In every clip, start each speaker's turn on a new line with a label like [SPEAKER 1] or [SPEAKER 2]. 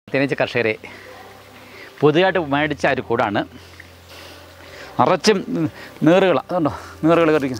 [SPEAKER 1] തേനീച്ച കർഷകരെ പുതിയതായിട്ട് മേടിച്ച ഒരു കൂടാണ്. നിറച്ചും നീറുകൾ, അതുകൊണ്ടോ നീറുകൾ കയറിക്കുന്നു.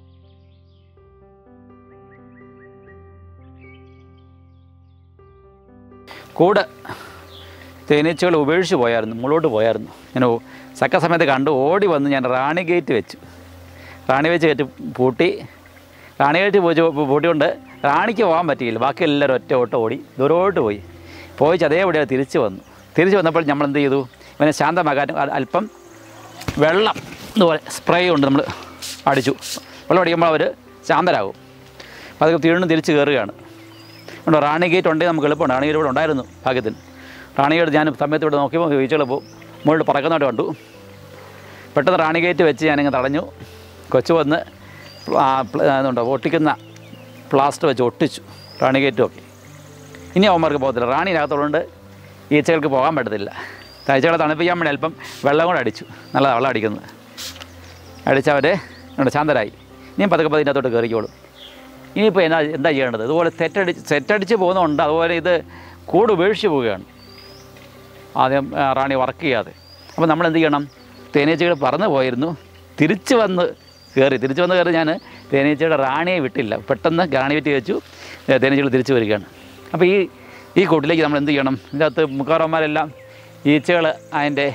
[SPEAKER 1] കൂട് തേനീച്ചകൾ ഉപേക്ഷിച്ച് പോയായിരുന്നു, മുകളോട്ട് പോയായിരുന്നു. ഞാൻ സക്ക സമയത്ത് കണ്ട് ഓടി വന്ന് ഞാൻ റാണി ഗേറ്റ് വെച്ചു. റാണി ഗേറ്റ് പൂട്ടി. റാണി ഗേറ്റ് പൂട്ടിക്കൊണ്ട് റാണിക്ക് പോകാൻ പറ്റിയില്ല. ബാക്കി എല്ലാവരും ഒറ്റ ഓട്ടം ഓടി ദൂരോട്ട് പോയി. അതേപടി തിരിച്ചു വന്നു. തിരിച്ചു വന്നപ്പോൾ നമ്മൾ എന്ത് ചെയ്തു, ഇവനെ ശാന്തമാക്കാൻ അല്പം വെള്ളം ഇതുപോലെ സ്പ്രേ കൊണ്ട് നമ്മൾ അടിച്ചു. വെള്ളം അടിക്കുമ്പോൾ അവർ ശാന്തരാകും. അപ്പോൾ അതൊക്കെ വീണ്ടും തിരിച്ച് കയറുകയാണ്. ഉണ്ടോ, റാണി ഗേറ്റ് ഉണ്ടെങ്കിൽ നമുക്ക് എളുപ്പമുണ്ട്. റാണി ഗേറ്റ് ഇവിടെ ഉണ്ടായിരുന്നു ഭാഗ്യത്തിന്. റാണി ഗേറ്റ് ഞാൻ സമയത്ത് ഇവിടെ നോക്കിയപ്പോൾ വീഴ്ചകൾ മുകളിൽ പറക്കുന്നതായിട്ട് കണ്ടു. പെട്ടെന്ന് റാണി ഗേറ്റ് വെച്ച് ഞാനിങ്ങനെ തടഞ്ഞു. കൊച്ചു വന്ന് അതുണ്ടോ ഒട്ടിക്കുന്ന പ്ലാസ്റ്റർ വെച്ച് ഒട്ടിച്ചു റാണി ഗേറ്റും ഒക്കെ. ഇനി അവന്മാർക്ക് പോകത്തില്ല. റാണിനകത്തുകൊണ്ട് ഈച്ചകൾക്ക് പോകാൻ പറ്റത്തില്ല. ഈച്ചകളെ തണുപ്പിക്കാൻ വേണ്ടി അല്പം വെള്ളം കൂടെ അടിച്ചു. നല്ലതാണ് വെള്ളം അടിക്കുന്നത്. അടിച്ചവർ ശാന്തരായി. ഇനിയും പതുക്കെ ഇതിനകത്തോട്ട് കയറിക്കോളും. ഇനിയിപ്പോൾ എന്താ ചെയ്യേണ്ടത്? ഇതുപോലെ സെറ്റടിച്ച് പോകുന്നുണ്ട്. അതുപോലെ ഇത് കൂട് ഉപേക്ഷിച്ച് പോവുകയാണ് ആദ്യം റാണി വർക്ക് ചെയ്യാതെ. അപ്പോൾ നമ്മൾ എന്ത് ചെയ്യണം? തേനീച്ചകൾ പറന്ന് പോയിരുന്നു. തിരിച്ച് വന്ന് കയറി ഞാൻ തേനീച്ചയുടെ റാണിയെ വിട്ടില്ല. പെട്ടെന്ന് റാണി വെറ്റി വെച്ചു. തേനീച്ചകൾ തിരിച്ച് വരികയാണ്. അപ്പോൾ ഈ കൂട്ടിലേക്ക് നമ്മൾ എന്ത് ചെയ്യണം? ഇതിനകത്ത് മുക്കാറന്മാരെല്ലാം ഈച്ചകൾ അതിൻ്റെ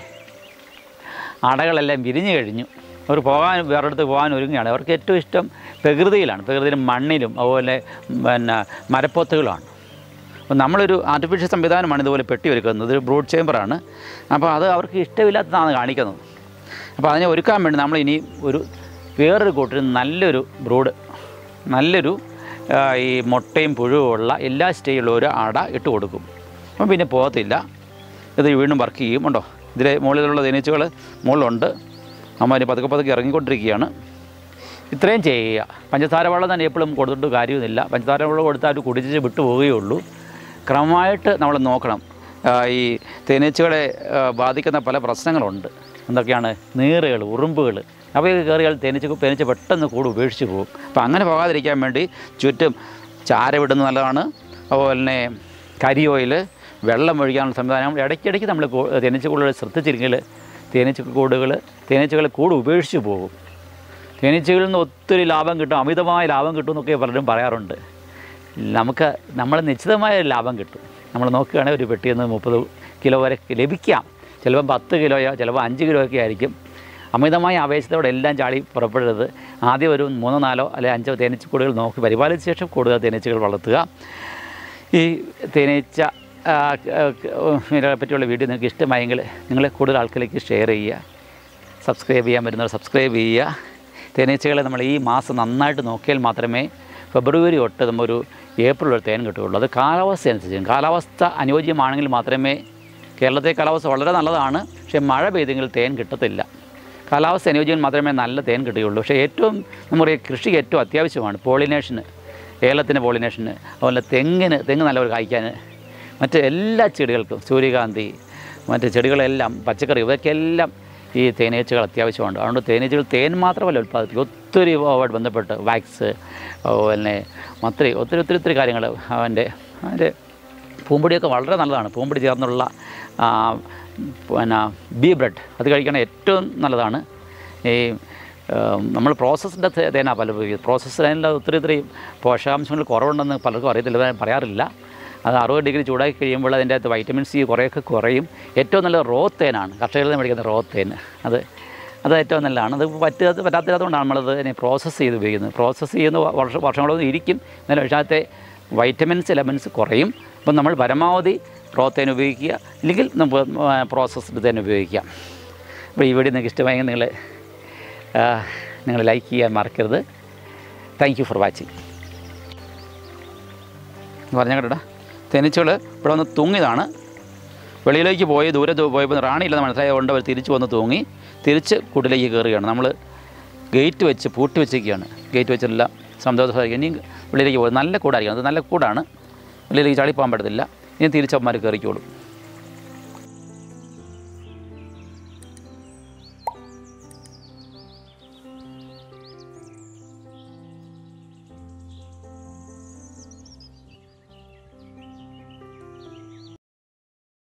[SPEAKER 1] അടകളെല്ലാം വിരിഞ്ഞു കഴിഞ്ഞു. അവർ വേറെടുത്ത് പോകാൻ ഒരുങ്ങുകയാണ്. അവർക്ക് ഏറ്റവും ഇഷ്ടം പ്രകൃതിയിലാണ്. പ്രകൃതിയിലും മണ്ണിലും അതുപോലെ മരപ്പൊത്തുകളാണ്. അപ്പോൾ നമ്മളൊരു ആർട്ടിഫിഷ്യൽ സംവിധാനമാണ് ഇതുപോലെ പെട്ടി ഒരുക്കുന്നത്. ഇതൊരു ബ്രൂഡ് ചേമ്പറാണ്. അപ്പോൾ അത് അവർക്ക് ഇഷ്ടമില്ലാത്തതാണ് കാണിക്കുന്നത്. അപ്പോൾ അതിനെ ഒരുക്കാൻ വേണ്ടി നമ്മൾ ഇനി വേറൊരു കൂട്ടിൽ നല്ലൊരു ഈ മുട്ടയും പുഴുവുമുള്ള എല്ലാ സ്റ്റേജിലുള്ള ഒരു അട ഇട്ട് കൊടുക്കും. അപ്പം പിന്നെ പോകത്തില്ല. ഇത് വീണ്ടും വർക്ക് ചെയ്യും. ഉണ്ടോ, ഇതിലെ മുകളിലുള്ള തേനീച്ചകൾ മുകളിലുണ്ട്. അമ്മ പതുക്കെ ഇറങ്ങിക്കൊണ്ടിരിക്കുകയാണ്. ഇത്രയും ചെയ്യുക. പഞ്ചസാര വെള്ളം തന്നെ എപ്പോഴും കൊടുത്തിട്ട് കാര്യമൊന്നുമില്ല. പഞ്ചസാര വെള്ളം കൊടുത്താൽ അവർ കുടിച്ച് വിട്ടു പോവുകയുള്ളൂ. ക്രമമായിട്ട് നമ്മൾ നോക്കണം. ഈ തേനീച്ചകളെ ബാധിക്കുന്ന പല പ്രശ്നങ്ങളുണ്ട്. എന്തൊക്കെയാണ്? നീറുകൾ, ഉറുമ്പുകൾ. അവയൊക്കെ കയറിയാൽ തേനീച്ച പെട്ടെന്ന് കൂട് ഉപേക്ഷിച്ച് പോകും. അപ്പോൾ അങ്ങനെ പോകാതിരിക്കാൻ വേണ്ടി ചുറ്റും ചാരവിടുന്നത് നല്ലതാണ്. അതുപോലെ തന്നെ കരി ഓയിൽ, വെള്ളം ഒഴിക്കാനുള്ള സംവിധാനം ഇടയ്ക്കിടയ്ക്ക് നമ്മൾ തേനീച്ചക്കൂടുകൾ ശ്രദ്ധിച്ചിരിക്കൽ തേനീച്ചകൾ കൂട് ഉപേക്ഷിച്ച് പോകും. തേനീച്ചകളിൽ നിന്ന് ഒത്തിരി ലാഭം കിട്ടും, അമിതമായ ലാഭം കിട്ടും എന്നൊക്കെ പലരും പറയാറുണ്ട്. നമ്മൾ നിശ്ചിതമായ ലാഭം കിട്ടും. നമ്മൾ നോക്കുകയാണെങ്കിൽ ഒരു പെട്ടിയിൽ നിന്ന് 30 കിലോ വരെ ലഭിക്കാം. ചിലപ്പം 10 കിലോയോ ചിലപ്പോൾ 5 കിലോ ഒക്കെ ആയിരിക്കും. അമിതമായ ആവേശത്തോടെ എല്ലാം ചാടി പുറപ്പെടരുത്. ആദ്യം ഒരു 3, 4 അല്ലെങ്കിൽ 5 തേനീച്ചക്കൂടുകൾ നോക്കി പരിപാലിച്ച ശേഷം കൂടുതൽ തേനീച്ചകൾ വളർത്തുക. ഈ തേനീച്ച പറ്റിയുള്ള വീഡിയോ നിങ്ങൾക്ക് ഇഷ്ടമായെങ്കിൽ നിങ്ങൾ കൂടുതൽ ആൾക്കാരിലേക്ക് ഷെയർ ചെയ്യുക. സബ്സ്ക്രൈബ് ചെയ്യാൻ വരുന്നവർ സബ്സ്ക്രൈബ് ചെയ്യുക. തേനീച്ചകളെ നമ്മൾ ഈ മാസം നന്നായിട്ട് നോക്കിയാൽ മാത്രമേ ഫെബ്രുവരി തൊട്ട് നമ്മൊരു ഏപ്രിൽ വരെ തേൻ കിട്ടുകയുള്ളൂ. അത് കാലാവസ്ഥ അനുസരിച്ചും. കാലാവസ്ഥ അനുയോജ്യമാണെങ്കിൽ മാത്രമേ, കേരളത്തെ കാലാവസ്ഥ വളരെ നല്ലതാണ്, പക്ഷേ മഴ പെയ്തെങ്കിൽ തേൻ കിട്ടത്തില്ല. കാലാവസ്ഥ അനുയോജ്യം മാത്രമേ നല്ല തേൻ കിട്ടുകയുള്ളൂ. പക്ഷേ നമ്മുടെ കൃഷിക്ക് ഏറ്റവും അത്യാവശ്യമാണ് പോളിനേഷന്, ഏലത്തിൻ്റെ പോളിനേഷന്, അതുപോലെ തെങ്ങ് നല്ലൊരു കായ്ക്കാൻ, മറ്റ് എല്ലാ ചെടികൾക്കും, സൂര്യകാന്തി, മറ്റ് ചെടികളെല്ലാം, പച്ചക്കറി, ഇവയ്ക്കെല്ലാം ഈ തേനീച്ചകൾ അത്യാവശ്യമുണ്ട്. അതുകൊണ്ട് തേനീച്ചകൾ തേൻ മാത്രമല്ല ഉൽപ്പാദിപ്പിക്കും, ഒത്തിരി ആയിട്ട് ബന്ധപ്പെട്ട് വാക്സ്, അതുപോലെ മത്രി, ഒത്തിരി കാര്യങ്ങൾ. അതിൻ്റെ പൂമ്പൊടിയൊക്കെ വളരെ നല്ലതാണ്. പൂമ്പൊടി ചേർന്നുള്ള ബീ ബ്രെഡ് അത് കഴിക്കണത് ഏറ്റവും നല്ലതാണ്. ഈ നമ്മൾ പ്രോസസ്സിൻ്റെ തേനാണ് പല ഉപയോഗിക്കുന്നത്. പ്രോസസ്സ് തേനിൽ ഒത്തിരി പോഷകാംശങ്ങൾ കുറവുണ്ടെന്ന് പലർക്കും അറിയത്തില്ല, പറയാറില്ല. അത് 60 ഡിഗ്രി ചൂടാക്കി കഴിയുമ്പോൾ അതിൻ്റെ അകത്ത് വൈറ്റമിൻ സി കുറേയൊക്കെ കുറയും. ഏറ്റവും നല്ല റോ തേനാണ്, കർഷകരിൽ നിന്ന് മേടിക്കുന്ന റോ തേൻ. അത് ഏറ്റവും നല്ലതാണ്. അത് പറ്റാത്തതുകൊണ്ടാണ് നമ്മളത് പ്രോസസ്സ് ചെയ്ത് ഉപയോഗിക്കുന്നത്. പ്രോസസ്സ് ചെയ്യുന്ന വർഷങ്ങളൊന്നും ഇരിക്കും, എന്നാലും പക്ഷേ വൈറ്റമിൻസ് എലമെൻറ്റ്സ് കുറയും. അപ്പം നമ്മൾ പരമാവധി റോ തേൻ ഉപയോഗിക്കുക, ഇല്ലെങ്കിൽ നമുക്ക് പ്രോസസ്ഡ് തേൻ ഉപയോഗിക്കാം. അപ്പോൾ ഈ വീഡിയോ നിങ്ങൾക്ക് ഇഷ്ടമായെങ്കിൽ നിങ്ങൾ ലൈക്ക് ചെയ്യാൻ മറക്കരുത്. Thank you for watching. പറഞ്ഞ കേട്ടോ, തേനീച്ചകൾ ഇവിടെ വന്ന് തൂങ്ങിയതാണ്. വെളിയിലേക്ക് ദൂരെ പോയപ്പോൾ റാണിയില്ലെന്ന് മനസ്സിലായതുകൊണ്ട് അവർ തിരിച്ച് വന്ന് തൂങ്ങി തിരിച്ച് കൂട്ടിലേക്ക് കയറുകയാണ്. നമ്മൾ ഗേറ്റ് വെച്ച് പൂട്ടി വെച്ചിരിക്കുകയാണ്. ഗേറ്റ് വെച്ചെല്ലാം സന്തോഷമായിരിക്കും. ഇനിയും വെളിയിലേക്ക് പോകും. നല്ല കൂടായിരിക്കും, അത് നല്ല കൂടാണ്. വെളിയിലേക്ക് ചാടിപ്പോകാൻ പറ്റത്തില്ല. ഇനി തിരിച്ചവന്മാർ കയറിക്കോളും.